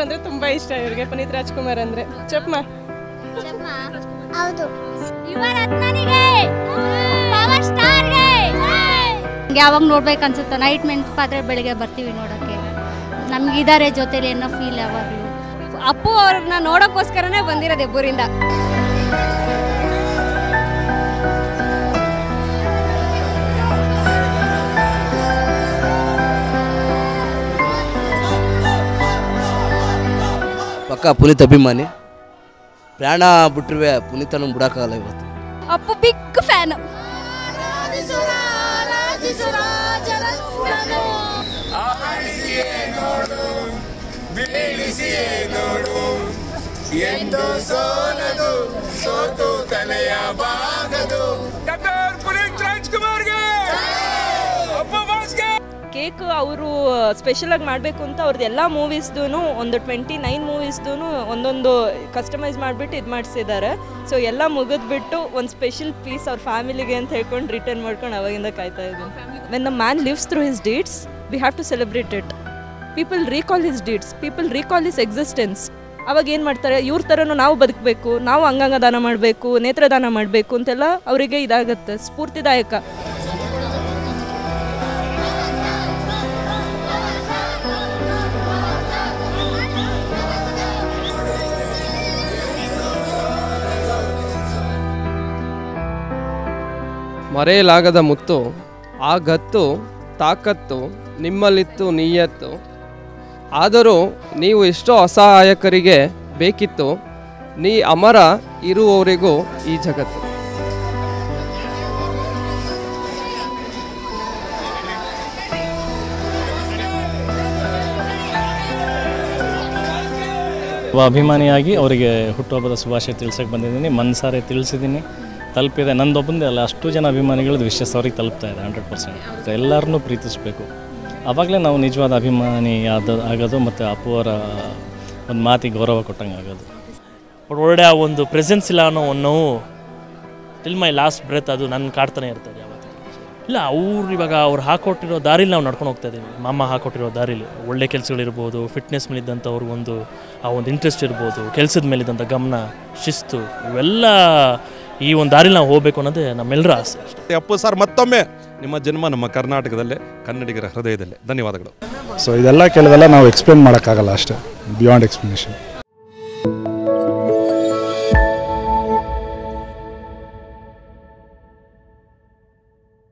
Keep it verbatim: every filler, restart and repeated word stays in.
ರಾಜ್ಕುಮಾರ್ ಅಂದರೆ ತುಂಬ ಇಷ್ಟ ಇವ್ರಿಗೆ. ಪುನೀತ್ ರಾಜ್ಕುಮಾರ್ ಅಂದರೆ ಚಪ್ಮ ಹೌದು. ಯಾವಾಗ ನೋಡ್ಬೇಕು ಅನ್ಸುತ್ತೆ. ನೈಟ್ ಮೆನ್ಪಾದ್ರೆ ಬೆಳಿಗ್ಗೆ ಬರ್ತೀವಿ ನೋಡೋಕ್ಕೆ. ನಮ್ಗೆ ಇದಾರೆ ಜೊತೆಲಿ ಏನೋ ಫೀಲ್ ಯಾವಾಗಲೂ. ಅಪ್ಪು ಅವ್ರನ್ನ ನೋಡೋಕ್ಕೋಸ್ಕರನೇ ಬಂದಿರೋದು ಹೆಬ್ಬೂರಿಂದ. ಪಕ್ಕ ಪುನೀತ್ ಅಭಿಮಾನಿ. ಪ್ರಾಣ ಬಿಟ್ಟರೆ ಪುನೀತನ ಬಿಡೋಕ್ಕಾಗಲ್ಲ ಇವತ್ತು. Appu big fan. ಕೇಕ್ ಅವರು ಸ್ಪೆಷಲ್ ಆಗಿ ಮಾಡಬೇಕು ಅಂತ ಅವ್ರದ್ದು ಎಲ್ಲ ಮೂವೀಸ್ದು ಒಂದು ಟ್ವೆಂಟಿ ನೈನ್ ಮೂವೀಸ್ದು ಒಂದೊಂದು ಕಸ್ಟಮೈಸ್ ಮಾಡಿಬಿಟ್ಟು ಇದು ಮಾಡಿಸಿದ್ದಾರೆ. ಸೊ ಎಲ್ಲ ಮುಗಿದ್ಬಿಟ್ಟು ಒಂದು ಸ್ಪೆಷಲ್ ಪೀಸ್ ಅವ್ರ ಫ್ಯಾಮಿಲಿಗೆ ಅಂತ ಹೇಳ್ಕೊಂಡು ರಿಟರ್ನ್ ಮಾಡ್ಕೊಂಡು ಅವಾಗಿಂದ ಕಾಯ್ತಾ ಇದ್ದೀನಿ. When the man lives through his deeds we have to celebrate it. People recall his deeds, people recall his existence. ಅವಾಗ ಏನು ಮಾಡ್ತಾರೆ, ಇವ್ರ ಥರನೂ ನಾವು ಬದುಕಬೇಕು, ನಾವು ಅಂಗಾಂಗ ದಾನ ಮಾಡಬೇಕು, ನೇತ್ರದಾನ ಮಾಡಬೇಕು ಅಂತೆಲ್ಲ ಅವರಿಗೆ ಇದಾಗುತ್ತೆ, ಸ್ಫೂರ್ತಿದಾಯಕ. ಮರೆಯಲಾಗದ ಮುತ್ತು ಆ ಗತ್ತು ತಾಕತ್ತು ನಿಮ್ಮಲ್ಲಿತ್ತು ನೀಯತ್ತು. ಆದರೂ ನೀವು ಎಷ್ಟೋ ಅಸಹಾಯಕರಿಗೆ ಬೇಕಿತ್ತು, ನೀ ಅಮರ ಇರುವವರೆಗೂ ಈ ಜಗತ್ತು. ಅಭಿಮಾನಿಯಾಗಿ ಅವರಿಗೆ ಹುಟ್ಟುಹಬ್ಬದ ಶುಭಾಶಯ ತಿಳಿಸೋಕೆ ಬಂದಿದ್ದೀನಿ. ಮನಸಾರೆ ತಿಳಿಸಿದ್ದೀನಿ, ತಲುಪಿದೆ. ನಂದೊಬ್ಬಂದೇ ಅಲ್ಲ, ಅಷ್ಟು ಜನ ಅಭಿಮಾನಿಗಳದ್ದು ವಿಶೇಷ ಅವ್ರಿಗೆ ತಲುಪ್ತಾ ಇದೆ. ಹಂಡ್ರೆಡ್ ಪರ್ಸೆಂಟ್ ಎಲ್ಲರನ್ನೂ ಪ್ರೀತಿಸಬೇಕು. ಆವಾಗಲೇ ನಾವು ನಿಜವಾದ ಅಭಿಮಾನಿ ಆದ ಆಗೋದು ಮತ್ತು ಅಪ್ಪುವರ ಒಂದು ಮಾತಿಗೆ ಗೌರವ ಕೊಟ್ಟಂಗೆ ಆಗೋದು. ಒಳ್ಳೆಯ ಒಂದು ಪ್ರೆಸೆನ್ಸ್ ಇಲ್ಲ ಅನ್ನೋ ಒಂದು ನೋವು ಟಿಲ್ ಮೈ ಲಾಸ್ಟ್ ಬ್ರೆತ್ ಅದು ನನ್ನ ಕಾಡ್ತಾನೆ ಇರ್ತದೆ ಯಾವತ್ತು. ಇಲ್ಲ ಅವ್ರು ಇವಾಗ ಅವ್ರು ಹಾಕೊಟ್ಟಿರೋ ದಾರಿಲಿ ನಾವು ನಡ್ಕೊಂಡು ಹೋಗ್ತಾ ಇದ್ದೀವಿ. ಮಾಮ ಹಾಕೊಟ್ಟಿರೋ ದಾರಿಲಿ ಒಳ್ಳೆ ಕೆಲಸಗಳಿರ್ಬೋದು, ಫಿಟ್ನೆಸ್ ಮೇಲಿದ್ದಂಥ ಅವ್ರಿಗೊಂದು ಆ ಒಂದು ಇಂಟ್ರೆಸ್ಟ್ ಇರ್ಬೋದು, ಕೆಲಸದ ಮೇಲಿದ್ದಂಥ ಗಮನ, ಶಿಸ್ತು, ಇವೆಲ್ಲ ಈ ಒಂದು ದಾರಿಲಿ ನಾವು ಹೋಗಬೇಕು ಅನ್ನೋದೇ ನಮ್ಮೆಲ್ಲರ ಆಸೆ ಅಷ್ಟೇ. ಅಪ್ಪು ಸರ್, ಮತ್ತೊಮ್ಮೆ ನಿಮ್ಮ ಜನ್ಮ ನಮ್ಮ ಕರ್ನಾಟಕದಲ್ಲೇ, ಕನ್ನಡಿಗರ ಹೃದಯದಲ್ಲೇ. ಧನ್ಯವಾದಗಳು. ಸೊ ಇದೆಲ್ಲ ಕೆಲವೆಲ್ಲ ನಾವು ಎಕ್ಸ್ಪ್ಲೇನ್ ಮಾಡೋಕ್ಕಾಗಲ್ಲ ಅಷ್ಟೇ, ಬಿಯಾಂಡ್ ಎಕ್ಸ್ಪ್ಲನೇಷನ್.